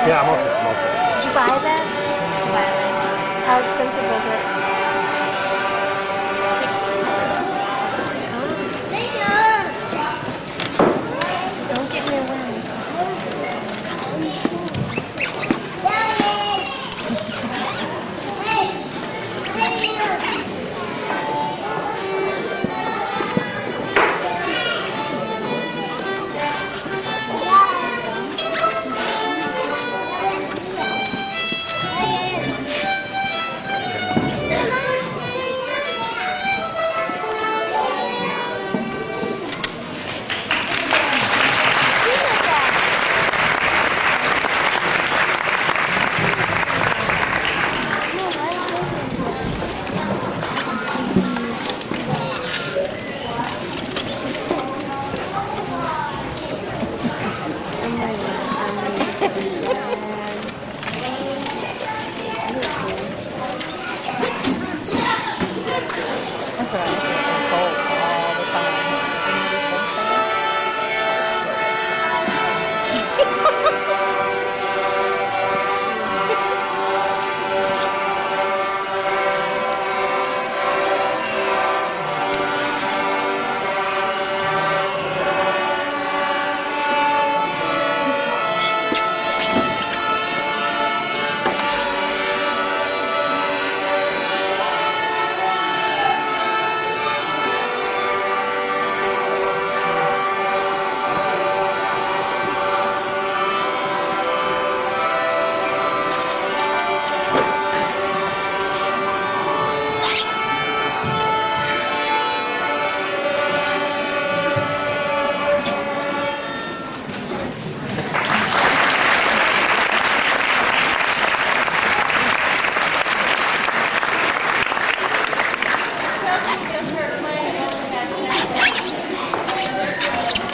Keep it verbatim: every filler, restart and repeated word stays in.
Yeah, mostly, mostly. Did you buy that? How expensive was it? Sixty. Don't get me wrong. That's what I think. I'm cold all the time. Anybody's gonna say that? Just hurt my